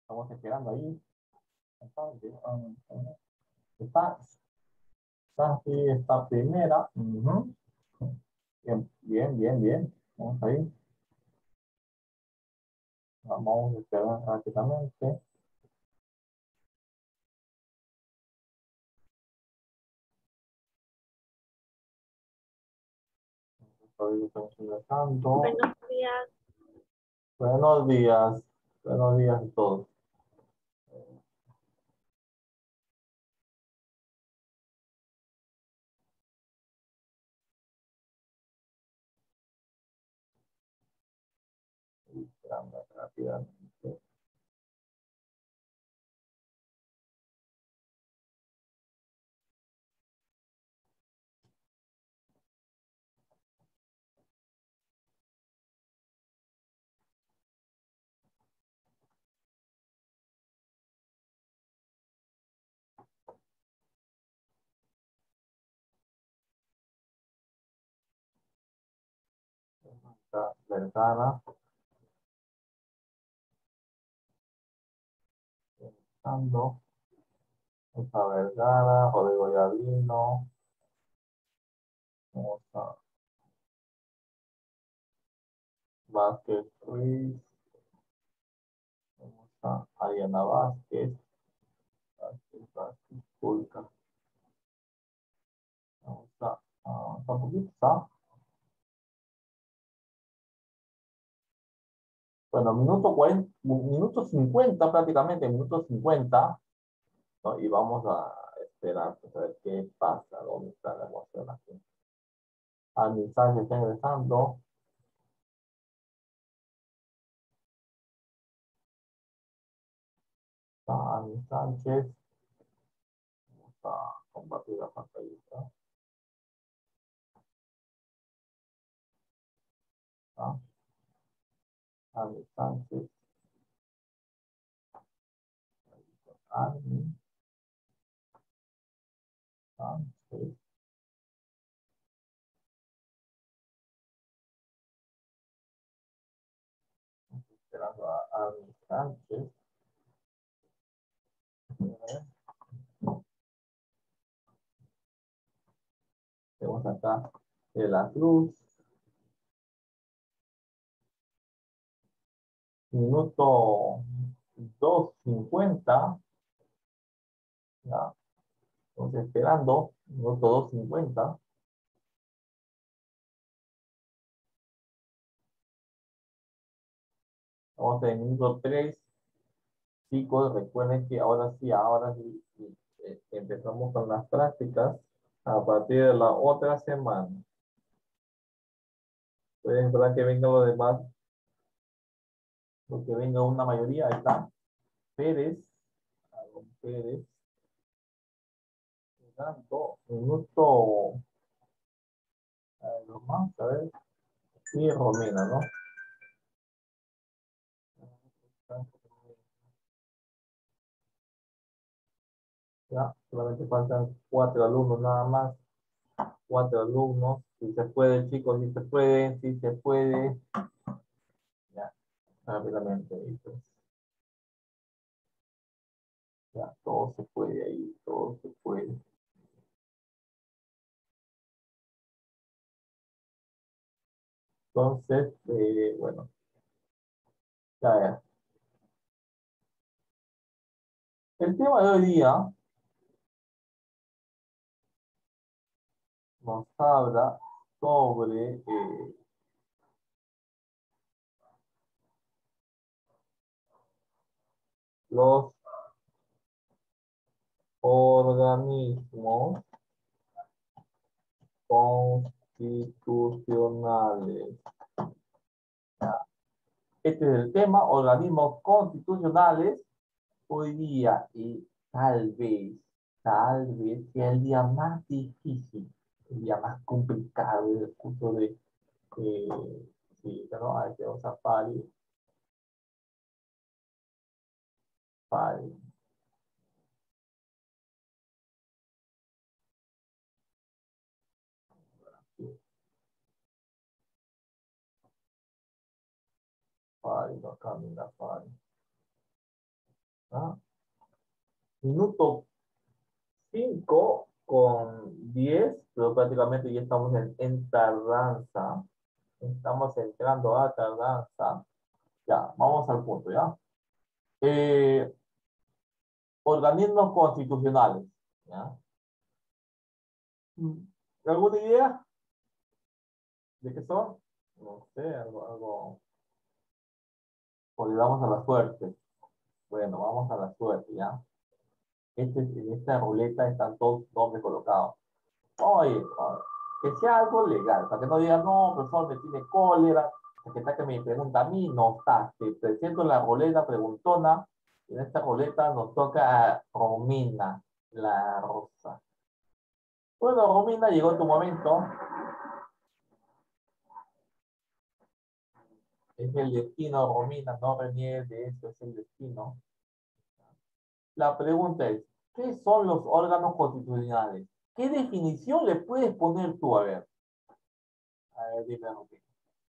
Estamos esperando ahí. Está, está aquí, está primera. Ujú. Bien, bien, bien, bien. Vamos ahí. Vamos a esperar rápidamente. Estamos ingresando. Buenos días. Buenos días. Buenos días a todos. Esperando rápidamente. Está Vergara. Ingresando. Está Vergara, Rodrigo Yavino. Vamos a Vázquez Ruiz. Vamos a Ariana Vázquez. Vázquez, Pulca. Vamos a, está un poquito, está. Bueno, minuto 40, minuto 50 prácticamente, minuto 50, ¿no? Y vamos a esperar pues, a ver qué pasa, dónde está la emoción aquí. Al mensaje está ingresando. Está Ani Sánchez. Vamos a compartir la pantallita. ¿Está? Ani Sánchez. Ani Sánchez. Esperando a Ani Sánchez. Tenemos acá de la Cruz. Minuto 2:50. Ya, entonces esperando. Minuto 2:50. Vamos en el minuto 3. Chicos, recuerden que ahora sí, empezamos con las prácticas a partir de la otra semana. Pueden esperar que venga lo demás, porque venga una mayoría. Ahí está. Pérez, Aaron Pérez, llegando, minuto, a ver, los más, a ver, y Romina, ¿no? Ya, solamente faltan 4 alumnos nada más, 4 alumnos. Si se puede, chicos, si se puede, si se puede. Ya, rápidamente, pues, ya, todo se puede ahí, todo se puede. Entonces, bueno, ya, ya. El tema de hoy día nos habla sobre los organismos constitucionales. Este es el tema, organismos constitucionales, hoy día, y tal vez sea el día más difícil, el día más complicado del curso de, sí, pero hay que usar Pari, no camina Pari. ¿Ah? Minuto 5:10, pero prácticamente ya estamos en tardanza. Estamos entrando a tardanza. Ya, vamos al punto, ¿ya? Eh, organismos constitucionales, ¿ya? Mm, ¿Alguna idea de qué son? No sé, algo. O le damos a la suerte. Bueno, vamos a la suerte, ¿ya? En esta ruleta están todos nombres colocados. Oye, que sea algo legal, para que no digan, no, profesor, me tiene cólera, que está que me pregunta a mí, no está. Te presento la ruleta preguntona, y en esta ruleta nos toca a Romina, la rosa. Bueno, Romina, llegó tu momento. Es el destino, Romina, no reniegues de eso, es el destino. La pregunta es, ¿qué son los órganos constitucionales? ¿Qué definición le puedes poner tú? A ver, dime, Romina.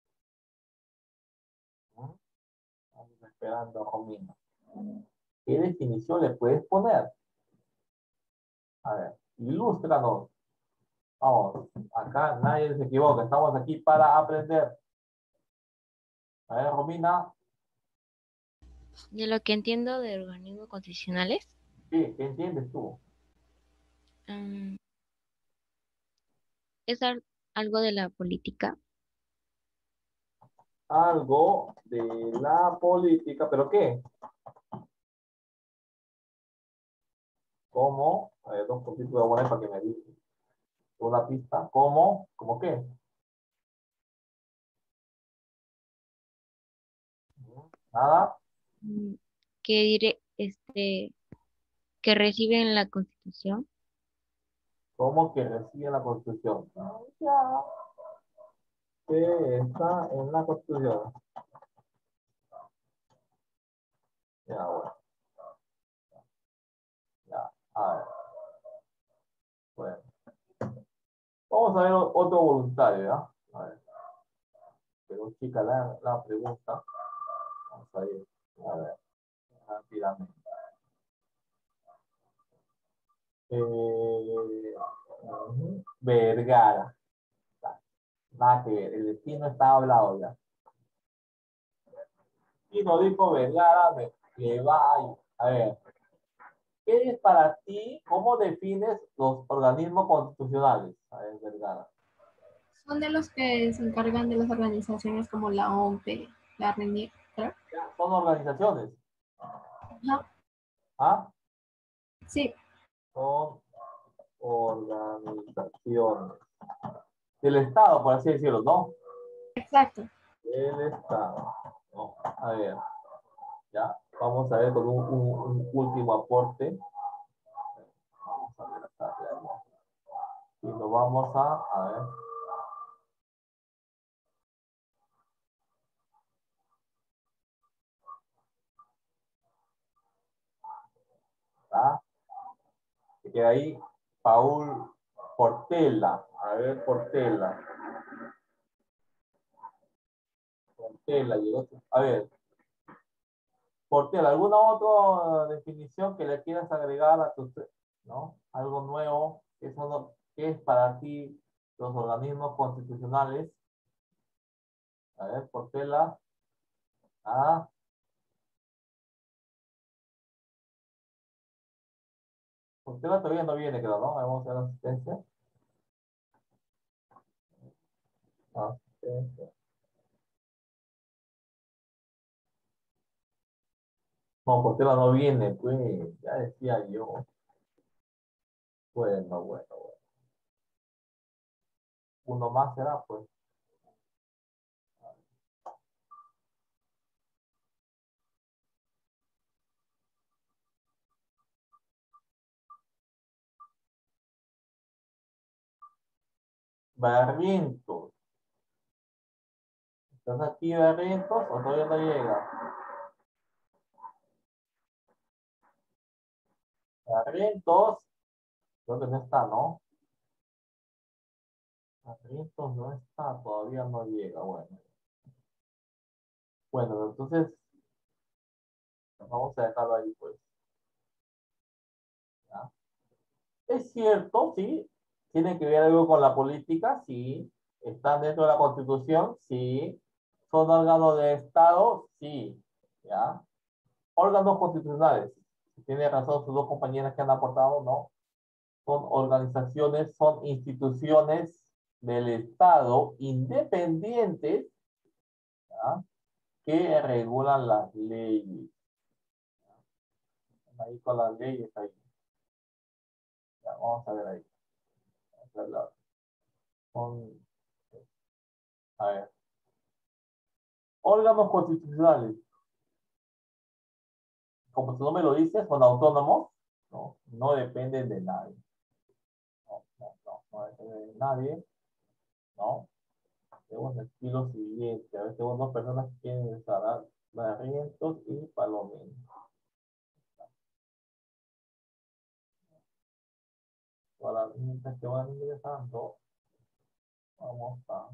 ¿Mm? Estamos esperando, Romina. ¿Qué definición le puedes poner? A ver, ilústranos. Vamos, acá nadie se equivoca, estamos aquí para aprender. A ver, Romina, De lo que entiendo de organismos constitucionales, ¿qué entiendes tú? mm, es algo de la política. Algo de la política, ¿pero qué? ¿Cómo? A ver, dos puntitos de poner para que me diga una pista. ¿Cómo? ¿Cómo qué? Nada. mm, que reciben la Constitución. ¿Cómo que recibe la Constitución? Ya, que está en la Constitución. Ya, bueno, ya. A ver, bueno. Vamos a ver otro voluntario, ¿ya? A ver, pero chica la pregunta. Vamos a ir, a ver, rápidamente. Vergara. Nada que ver, el destino está hablado ya. Y no dijo Vergara, me va a ver. ¿Qué es para ti? ¿Cómo defines los organismos constitucionales? A ver, Vergara. Son de los que se encargan de las organizaciones como la OMP, la RENIEC, creo. Ya, son organizaciones. Ajá, ¿Ah? sí, Son organizaciones del Estado, por así decirlo, ¿no? exacto. Del Estado. No, a ver, ya. Vamos a ver con un último aporte. Vamos a ver acá. Y lo vamos a ver. ¿Ah? Que queda ahí Paul Portela. A ver, Portela. Portela llegó. A ver, Portela, ¿alguna otra definición que le quieras agregar a tu, ¿no? Algo nuevo, ¿qué es para ti los organismos constitucionales? A ver, Portela. Ah, Portela todavía no viene, creo, ¿no? Vamos a ver la asistencia. Asistencia. No, Portela no viene, pues, ya decía yo. Bueno, bueno, bueno. Uno más será, pues. Barrientos. ¿Estás aquí, Barrientos, o todavía no llega? Barrientos, creo que no está, ¿no? Barrientos no está, todavía no llega, bueno. Bueno, entonces, Vamos a dejarlo ahí, pues. ¿Ya? Es cierto, sí. Tiene que ver algo con la política, sí. Están dentro de la Constitución, sí. Son órganos de Estado, sí. ¿Ya? Órganos constitucionales. Tiene razón sus dos compañeras que han aportado, ¿no? Son organizaciones, son instituciones del Estado independientes, ¿ya? Que regulan las leyes. Ahí con las leyes ahí. Ya, vamos a ver ahí. Vamos a ver son, a ver. Órganos constitucionales. Como su nombre lo dice, son autónomos, ¿no? No dependen de nadie. No dependen de nadie, ¿no? Tenemos aquí lo siguiente. A ver, tengo dos personas que quieren instalar Barrientos y Palomino. Para mientras que van ingresando, vamos a...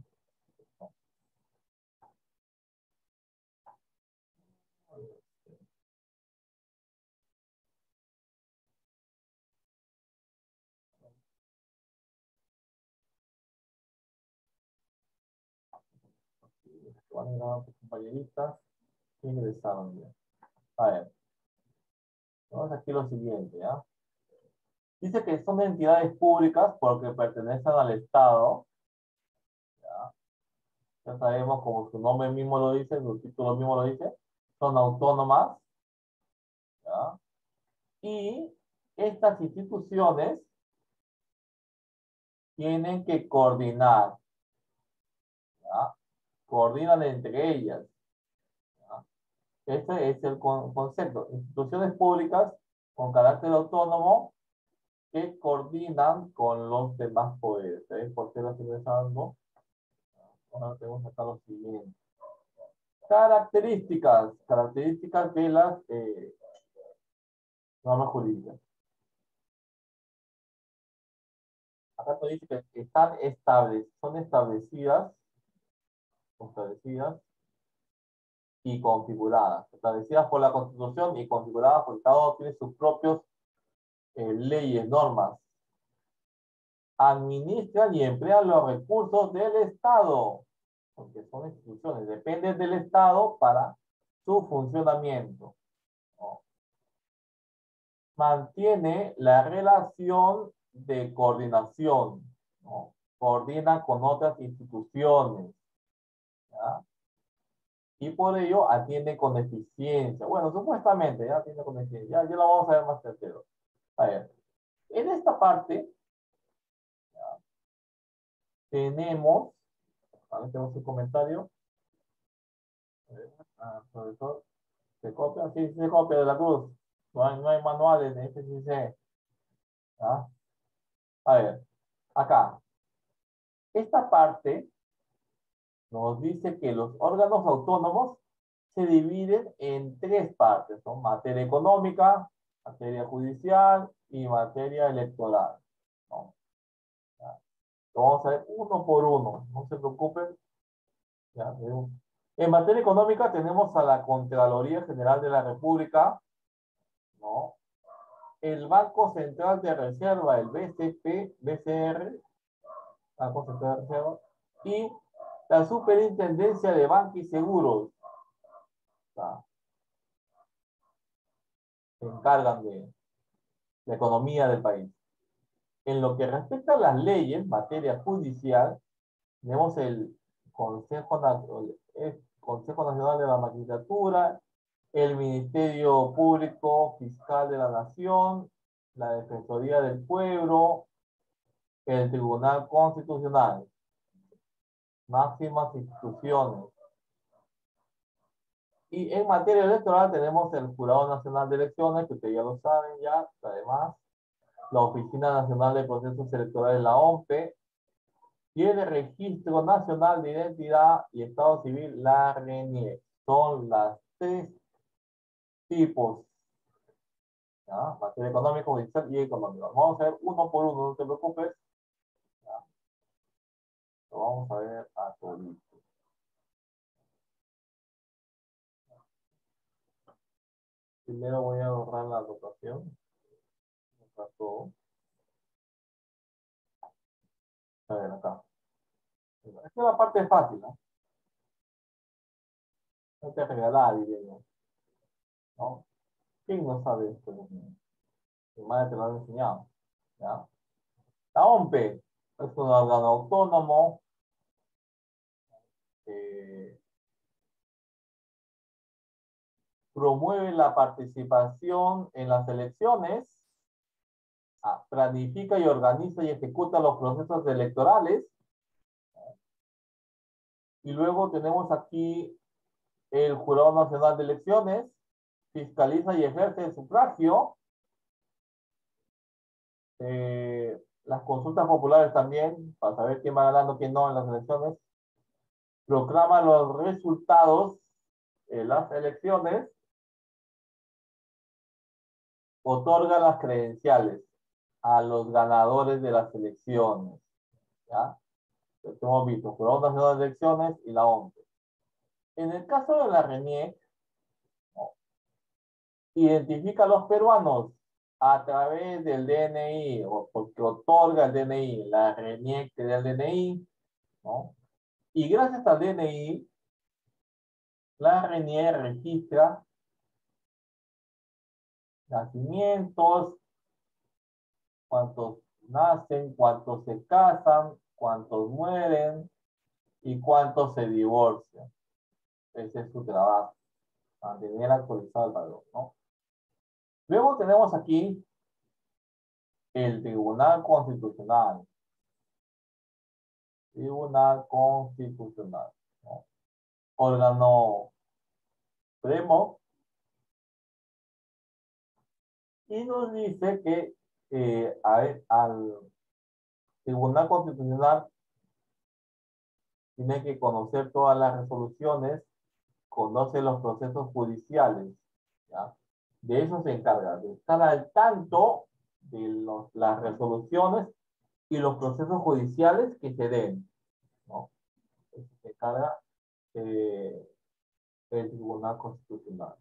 Van a tus compañeritas que ingresaron ya. A ver, vamos aquí lo siguiente, ¿ya? Dice que son entidades públicas porque pertenecen al Estado. Ya sabemos, como su nombre mismo lo dice, su título mismo lo dice, son autónomas, ¿ya? Y estas instituciones tienen que coordinar, ¿ya? Coordinan entre ellas, ¿ya? Ese es el concepto. Instituciones públicas con carácter autónomo que coordinan con los demás poderes. ¿Sabes por qué lo estoy pensando? Ahora tenemos acá lo siguiente. Características de las normas jurídicas. Acá te dice que están son establecidas y configuradas. Establecidas por la Constitución y configuradas porque cada uno tiene sus propios leyes, normas. Administran y emplean los recursos del Estado, porque son instituciones, dependen del Estado para su funcionamiento, ¿no? Mantiene la relación de coordinación, ¿no? Coordina con otras instituciones, ¿ya? Y por ello atiende con eficiencia. Bueno, supuestamente ya atiende con eficiencia. Ya lo vamos a ver más tercero. A ver, en esta parte tenemos, a ver, tenemos un comentario. A ver, profesor, ¿se copia? Sí, se copia de la cruz. No hay manuales, este sí se. ¿Ah? A ver, acá. Esta parte nos dice que los órganos autónomos se dividen en tres partes, ¿no? Materia económica, materia judicial y materia electoral, ¿no? Ya. Lo vamos a ver uno por uno, no se preocupen. Ya. En materia económica tenemos a la Contraloría General de la República, ¿no? El Banco Central de Reserva, el BCR, Banco Central de Reserva, y la Superintendencia de Banca y Seguros, ¿no? Se encargan de la economía del país. En lo que respecta a las leyes, en materia judicial, tenemos el Consejo Nacional de la Magistratura, el Ministerio Público Fiscal de la Nación, la Defensoría del Pueblo, el Tribunal Constitucional, máximas instituciones. Y en materia electoral tenemos el Jurado Nacional de Elecciones, que ustedes ya lo saben ya, además, la Oficina Nacional de Procesos Electorales, la OMPE, y el Registro Nacional de Identidad y Estado Civil, la RENIE. Son las tres tipos, ¿ya? Materia económica, judicial y económica. Vamos a ver uno por uno, no te preocupes. ¿Ya? Lo vamos a ver a todos. Primero voy a borrar la anotación. Borrar todo. A ver, acá. Esta es la parte fácil, ¿no? No te regalada, diría yo. ¿No? ¿Quién no sabe esto? Dios mío? Mi madre te lo ha enseñado. ¿Ya? La OMPE es un órgano autónomo que promueve la participación en las elecciones, planifica y organiza y ejecuta los procesos electorales. Y luego tenemos aquí el Jurado Nacional de Elecciones, fiscaliza y ejerce el sufragio. Las consultas populares también, para saber quién va ganando, quién no en las elecciones. Proclama los resultados de las elecciones. Otorga las credenciales a los ganadores de las elecciones. ¿Ya? Entonces, hemos visto Jurado Nacional de Elecciones y la OMPE. En el caso de la RENIEC, ¿no? Identifica a los peruanos a través del DNI, o porque otorga el DNI, la RENIEC te da el DNI, ¿no? Y gracias al DNI, la RENIEC registra nacimientos, cuántos nacen, cuántos se casan, cuántos mueren y cuántos se divorcian. Ese es su trabajo, mantener actualizado el valor, ¿no? Luego tenemos aquí el Tribunal Constitucional. Tribunal Constitucional, ¿no? Órgano supremo. Y nos dice que al Tribunal Constitucional tiene que conocer todas las resoluciones, conoce los procesos judiciales, ¿ya? De eso se encarga, de estar al tanto de las resoluciones y los procesos judiciales que se den, ¿no? Eso se encarga el Tribunal Constitucional.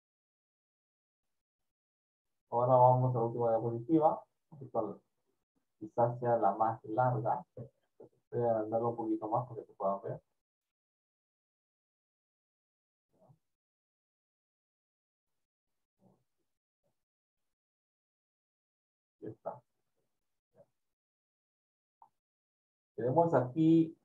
Ahora vamos a la última diapositiva, quizás sea la más larga. Voy a agrandarlo un poquito más para que se puedan ver. Ya está. Tenemos aquí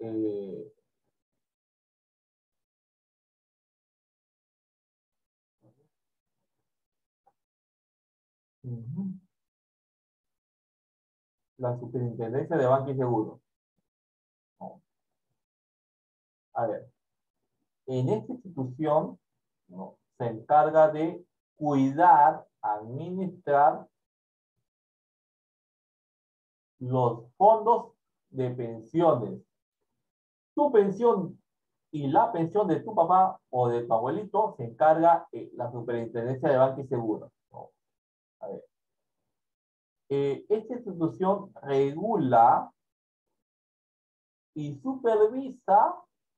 la Superintendencia de Banca y Seguros, ¿no? A ver, en esta institución, ¿no?, se encarga de cuidar, administrar los fondos de pensiones. Tu pensión y la pensión de tu papá o de tu abuelito se encarga la Superintendencia de Banca y Seguros, ¿no? A ver, esta institución regula y supervisa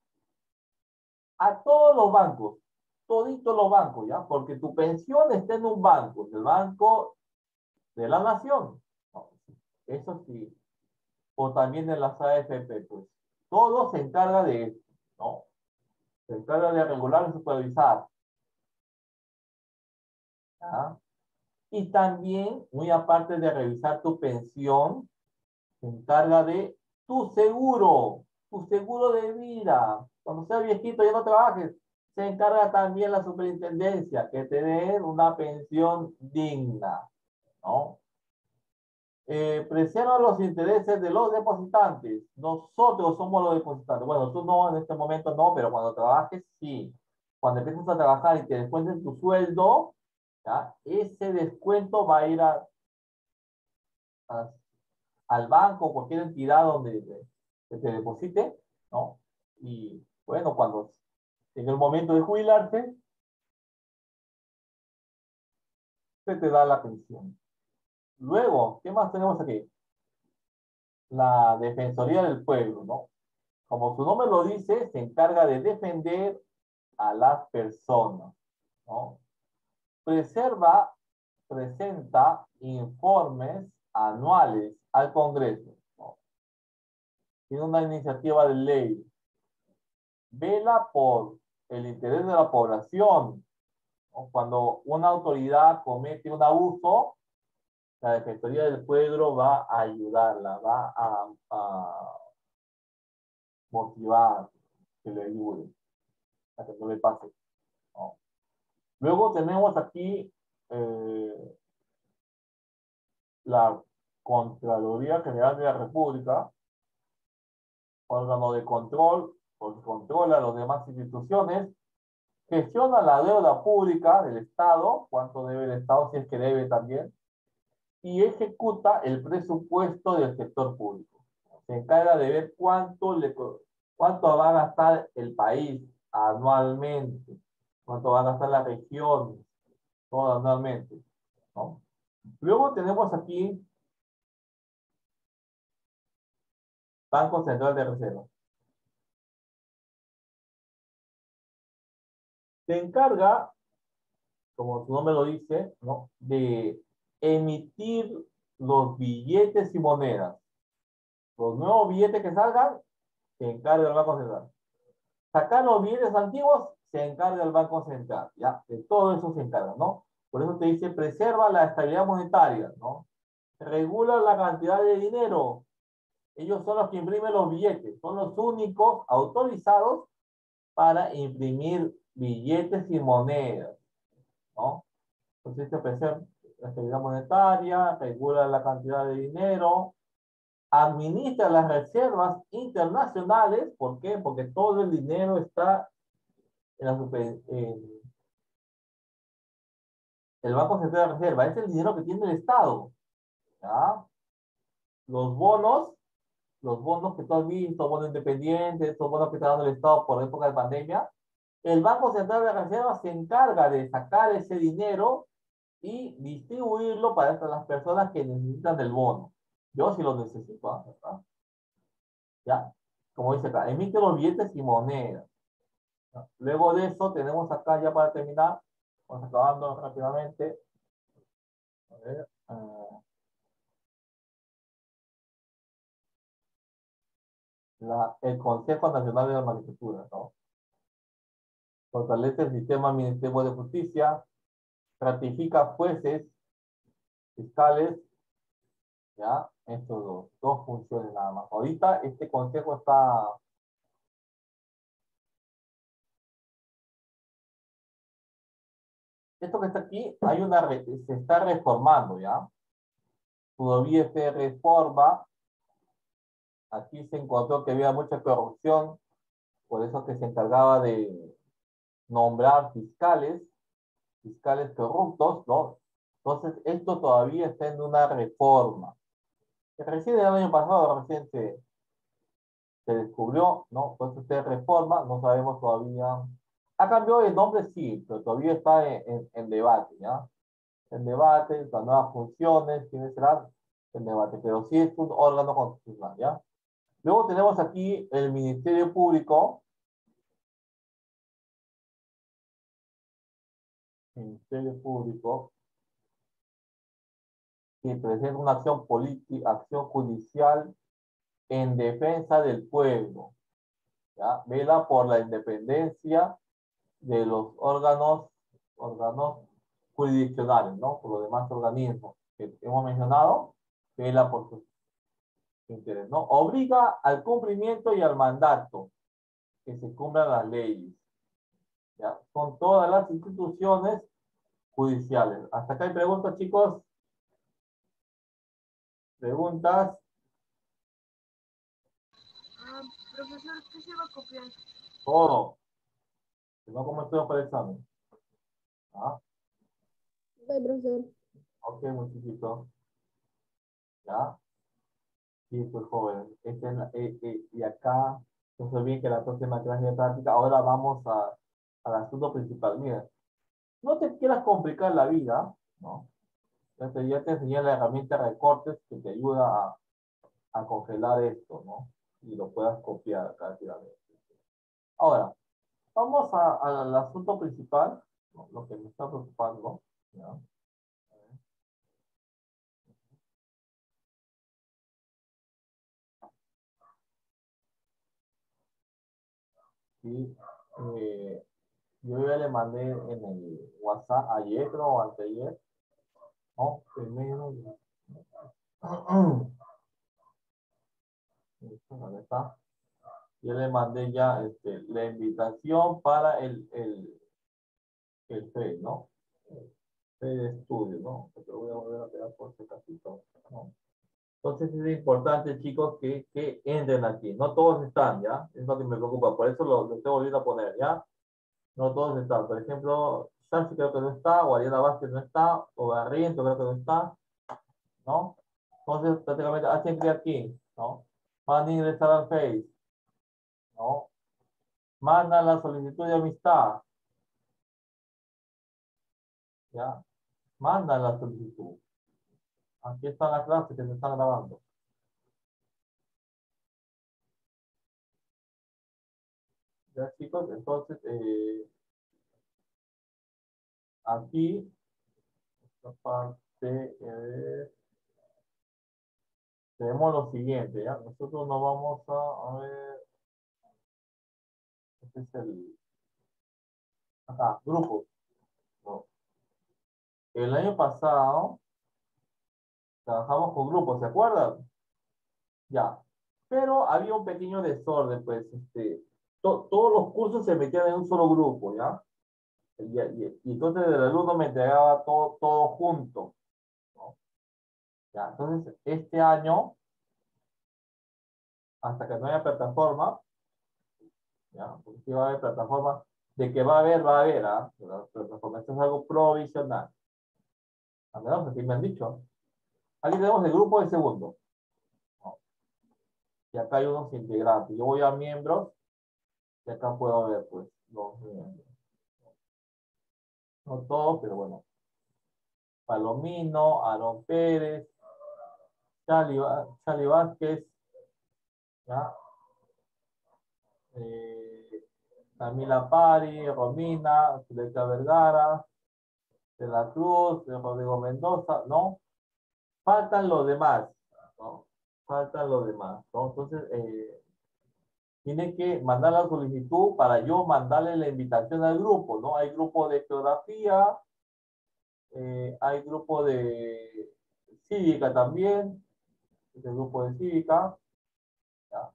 a todos los bancos, toditos los bancos, ¿ya? Porque tu pensión está en un banco, el Banco de la Nación, ¿no? Eso sí, o también en las AFP, pues, todo se encarga de esto, ¿no? Se encarga de regular y supervisar, ¿ya? Y también, muy aparte de revisar tu pensión, se encarga de tu seguro de vida. Cuando seas viejito y no trabajes, se encarga también la superintendencia, que te den una pensión digna, ¿no? Preserva los intereses de los depositantes. Nosotros somos los depositantes. Bueno, tú no, en este momento no, pero cuando trabajes, sí. Cuando empieces a trabajar y te descuenten tu sueldo, ¿ya?, ese descuento va a ir a al banco o cualquier entidad donde te deposite, ¿no? Y bueno, cuando en el momento de jubilarse, se te da la pensión. Luego, ¿qué más tenemos aquí? La Defensoría del Pueblo, ¿no? Como su nombre lo dice, se encarga de defender a las personas, ¿no? presenta informes anuales al Congreso, ¿no? Tiene una iniciativa de ley, vela por el interés de la población, ¿no? Cuando una autoridad comete un abuso, la Defensoría del Pueblo va a ayudarla, va a motivar que le ayude, a que no le pase, ¿no? Luego tenemos aquí la Contraloría General de la República, órgano de control, porque controla a las demás instituciones, gestiona la deuda pública del Estado, cuánto debe el Estado, si es que debe también, y ejecuta el presupuesto del sector público. Se encarga de ver cuánto va a gastar el país anualmente, cuánto va a gastar la región, todo anualmente, ¿no? Luego tenemos aquí Banco Central de Reserva. Se encarga, como su nombre lo dice, ¿no?, de emitir los billetes y monedas. Los nuevos billetes que salgan, se encarga el Banco Central. Sacar los billetes antiguos, se encarga el Banco Central, ¿ya? De todo eso se encarga, ¿no? Por eso te dice, preserva la estabilidad monetaria, ¿no? Regula la cantidad de dinero. Ellos son los que imprimen los billetes, son los únicos autorizados para imprimir billetes y monedas, ¿no? Entonces se preserva la estabilidad monetaria, regula la cantidad de dinero, administra las reservas internacionales. ¿Por qué? Porque todo el dinero está en el Banco Central de Reserva. Es el dinero que tiene el Estado, ¿ya? Los bonos, que tú has visto, bonos independientes, estos bonos que está dando el Estado por época de pandemia, el Banco Central de Reserva se encarga de sacar ese dinero y distribuirlo para las personas que necesitan del bono. Yo sí lo necesito, ¿verdad? ¿Ya? Como dice acá, emite los billetes y monedas. ¿Ya? Luego de eso tenemos acá, ya para terminar, vamos acabando rápidamente. A ver, el Consejo Nacional de la Magistratura, ¿no? Fortalece el sistema administrativo de justicia, ratifica jueces, fiscales, ¿ya? Estos dos funciones nada más. Ahorita este consejo está... Esto que está aquí, se está reformando, ¿ya? Todavía se reforma. Aquí se encontró que había mucha corrupción, por eso que se encargaba de nombrar fiscales corruptos, ¿no? Entonces, esto todavía está en una reforma. Que recién el año pasado, recién se descubrió, ¿no? Entonces, se reforma, no sabemos todavía. Ha cambiado de nombre, sí, pero todavía está en debate, ¿ya? En debate, las nuevas funciones, quiénes serán, en debate, pero sí es un órgano constitucional, ¿ya? Luego tenemos aquí el Ministerio Público. Ministerio Público, que presenta una acción política, acción judicial en defensa del pueblo, ¿ya? Vela por la independencia de los órganos jurisdiccionales, ¿no? Por los demás organismos que hemos mencionado, vela por sus intereses, ¿no? Obliga al cumplimiento y al mandato, que se cumplan las leyes, ¿ya? Con todas las instituciones judiciales. Hasta acá hay preguntas, chicos. ¿Preguntas? Profesor, ¿qué se va a copiar? Todo. Si no, ¿cómo estudiamos para el examen? ¿Ah? Ok, profesor. Ok, muchachito. ¿Ya? Sí, pues joven. Y acá, no se olviden que la próxima clase de práctica, ahora vamos al asunto principal. Mira, no te quieras complicar la vida, ¿no? Ya te enseñé la herramienta de recortes que te ayuda a congelar esto, ¿no? Y lo puedas copiar rápidamente. Ahora, vamos al asunto principal, ¿no? Lo que me está preocupando. ¿Ya? Sí, yo ya le mandé en el WhatsApp ayer, creo, o anteayer. No, primero. ¿Dónde está? Yo le mandé ya la invitación para el FED, ¿no? FED estudio, ¿no? Pero voy a volver a pegar por ese casito, ¿no? Entonces es importante, chicos, que entren aquí. No todos están, ¿ya? Es lo que me preocupa. Por eso lo estoy volviendo a poner, ¿ya? No todos están. Por ejemplo, Sansi creo que no está, o Ariana Vázquez no está, o Barriento creo que no está, ¿no? Entonces, prácticamente hacen clic aquí, ¿no? Van a ingresar al Face, ¿no? Mandan la solicitud de amistad, ¿ya? Mandan la solicitud. Aquí están las clases que se están grabando. Ya, chicos, entonces, aquí, esta parte, tenemos lo siguiente, ¿ya? Nosotros nos vamos a ver, este es acá, grupos, ¿no? El año pasado trabajamos con grupos, ¿se acuerdan? Ya. Pero había un pequeño desorden, pues, todos los cursos se metían en un solo grupo, ¿ya? Y entonces el alumno me entregaba todo junto, ¿no? Ya, entonces, este año, hasta que no haya plataforma, ¿ya? Porque si va a haber plataforma, de que va a haber, ¿ah? La plataforma, esto es algo provisional. Al menos así me han dicho. Aquí tenemos el grupo de segundo, ¿no? Y acá hay unos integrantes. Yo voy a miembros, y acá puedo ver, pues, los miembros. No todos, pero bueno. Palomino, Aaron Pérez, Charlie Vázquez, ¿ya? Camila Pari, Romina, Zuleika Vergara, De la Cruz, Rodrigo Mendoza, ¿no? Faltan los demás, ¿no? Faltan los demás, ¿no? Entonces, tiene que mandar la solicitud para yo mandarle la invitación al grupo, ¿no? Hay grupo de geografía, hay grupo de cívica también, es el grupo de cívica, ¿ya?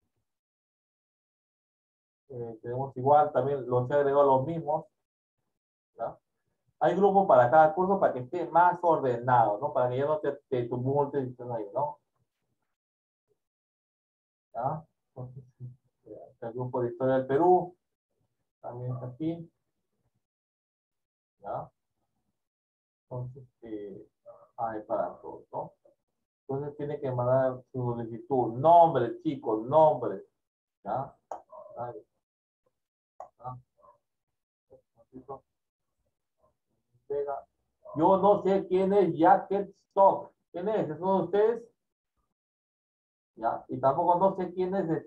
Tenemos igual, también los he agregado los mismos, ¿ya? Hay grupos para cada curso para que esté más ordenado, ¿no? Para que ya no te tumultes y estés ahí, ¿no? ¿Ya? Entonces, el grupo de historia del Perú también está aquí, ¿ya? Entonces, hay para todos, ¿no? Entonces tiene que mandar su solicitud, nombre, chicos, nombre, ¿ya? Ahí, ¿ya? Yo no sé quién es Jacket Stock. ¿Quién es? ¿Es uno de ustedes? ¿Ya? Y tampoco no sé quién es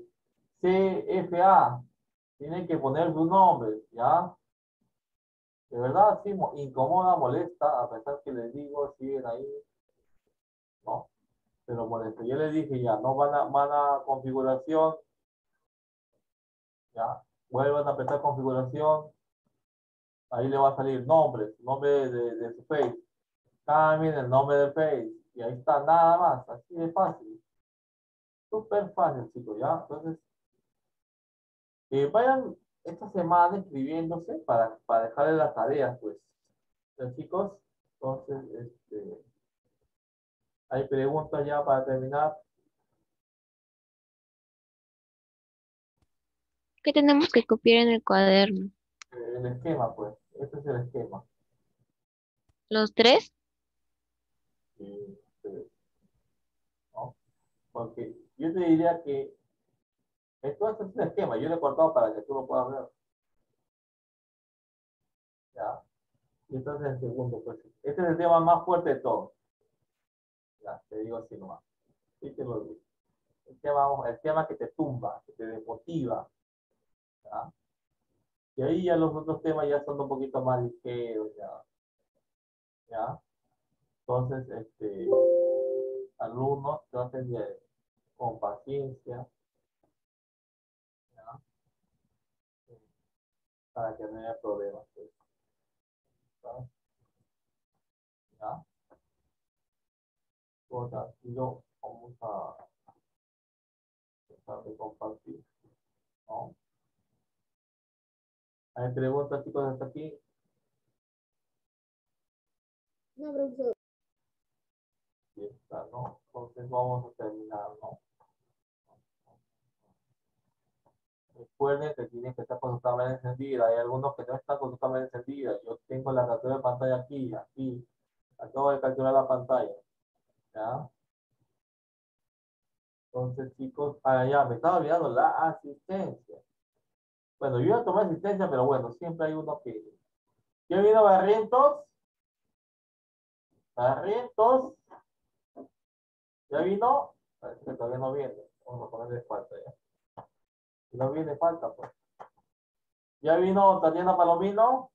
CFA. Tienen que poner su nombre, ¿ya? De verdad, sí, incomoda, molesta, a pesar que les digo, siguen ahí, ¿no? Pero molesta. Yo les dije ya, no van a configuración, ya, vuelvan a apretar configuración, ahí le va a salir nombre de su face. Cambien el nombre del face, y ahí está, nada más, así de fácil. Súper fácil, chicos, ¿ya? Entonces, vayan esta semana escribiéndose para dejarle las tareas, pues. ¿Ya, chicos? Entonces, hay preguntas ya para terminar. ¿Qué tenemos que copiar en el cuaderno? El esquema, pues. Este es el esquema. ¿Los tres? ¿No? Porque yo te diría que esto es un esquema. Yo lo he cortado para que tú lo puedas ver. ¿Ya? Y entonces el segundo, pues. Este es el tema más fuerte de todos. Ya, te digo así nomás. Sí te lo digo. El tema que te tumba, que te desmotiva. ¿Ya? Y ahí ya los otros temas ya son un poquito más ligeros, ya. ¿ya? Entonces, alumnos, traten de, con paciencia, ¿ya? Para que no haya problemas, pues, ¿sabes? ¿Ya? Todo tranquilo, vamos a tratar de compartir, ¿no? ¿Hay preguntas, chicos, hasta aquí? No, profesor. Sí, está, ¿no? Entonces vamos a terminar, ¿no? Recuerden que tienen que estar con su cámara encendida. Hay algunos que no están con su cámara encendida. Yo tengo la captura de pantalla aquí, aquí. Acabo de capturar la pantalla. ¿Ya? Entonces, chicos, ya, me estaba olvidando la asistencia. Bueno, yo iba a tomar asistencia, pero bueno, siempre hay uno que... ¿Ya vino Barrientos? Barrientos. ¿Ya vino? Parece que todavía no viene. Vamos a ponerle falta ya. Si no viene, falta, pues. ¿Ya vino Tatiana Palomino?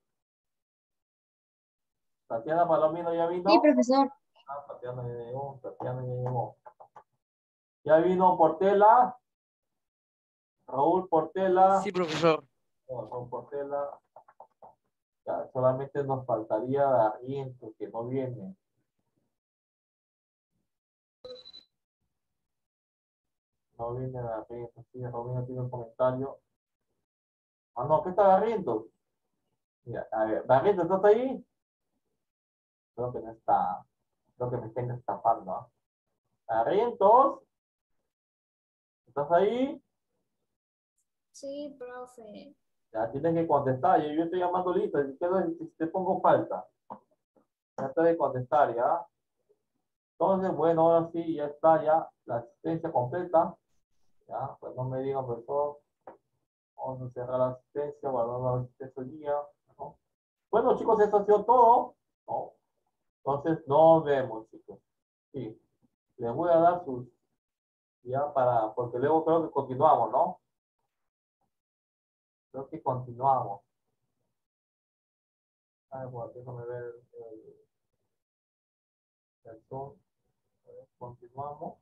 ¿Tatiana Palomino ya vino? Sí, profesor. Ah, Tatiana ya llegó, Tatiana ya llegó. ¿Ya vino Portela? Raúl Portela. Sí, profesor. No, Raúl Portela. Ya, solamente nos faltaría Barrientos, que no viene. No viene Barrientos. Sí, Raúl tiene un comentario. Ah, no, ¿qué está Barrientos? Mira, a ver, Barrientos, ¿estás ahí? Creo que no está. Creo que me estén estafando. ¿Ah? Barrientos, ¿estás ahí? Sí, profe. Ya tienes que contestar. Yo estoy llamando lista. Si te pongo falta. Ya te de contestar, ¿ya? Entonces, bueno, ahora sí, ya está ya la asistencia completa. Ya, pues no me digan, profesor, vamos a cerrar la asistencia, guardar la asistencia hoy día, ¿no? Bueno, chicos, esto ha sido todo, ¿no? Entonces, nos vemos, chicos. Sí, les voy a dar sus, ya para, porque luego creo que continuamos, ¿no? Creo que continuamos. A ver, bueno, déjame ver el Zoom. A ver, continuamos.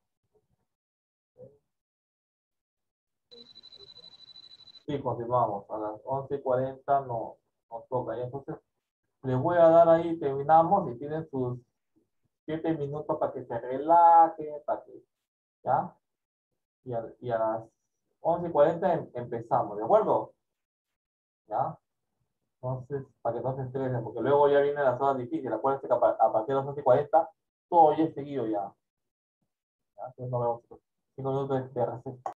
Sí, continuamos. A las 11:40 nos toca. Y entonces, les voy a dar ahí, terminamos y tienen sus 7 minutos para que se relajen, para que, ¿ya? Y a las 11:40 empezamos, ¿de acuerdo? ¿Ya? Entonces, para que no se estresen, porque luego ya vienen las horas difíciles. Acuérdense que a partir de las 11:40 todo ya es seguido ya. ¿Ya? Entonces, nos vemos. 5 minutos de receso.